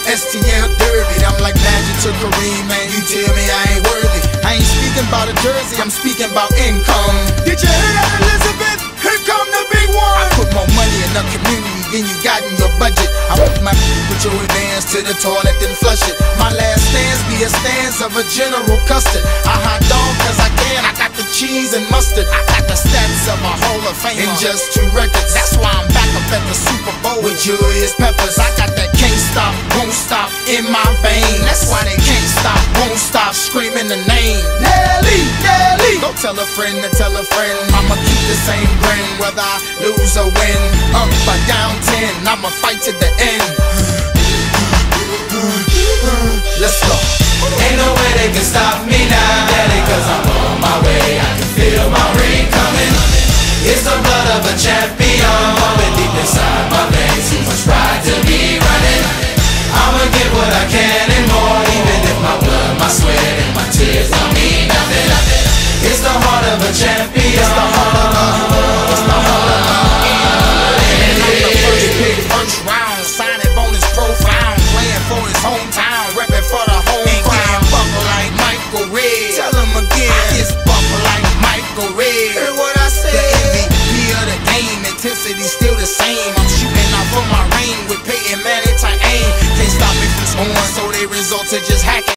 STL dirty, I'm like Magic to Kareem, man. You tell me I ain't worthy. I ain't speaking about a jersey, I'm speaking about income. Did you hear that, Elizabeth? Here come the big one. I put more money in the community than you got in your budget. I put my put your advance to the toilet then flush it. My last stance be a stance of a General Custard. I hot dog cause I can, I got the cheese and mustard. I got the stats of a Hall of Fame in just 2 records. That's why I'm back up at the Super Bowl with Julius Peppers. I got that can't stop, won't stop in my veins. That's why they can't stop, won't stop screaming the name Nelly, Nelly. Go tell a friend to tell a friend, I'ma keep the same grin whether I lose or win. Up or down 10, I'ma fight to the end. Let's go.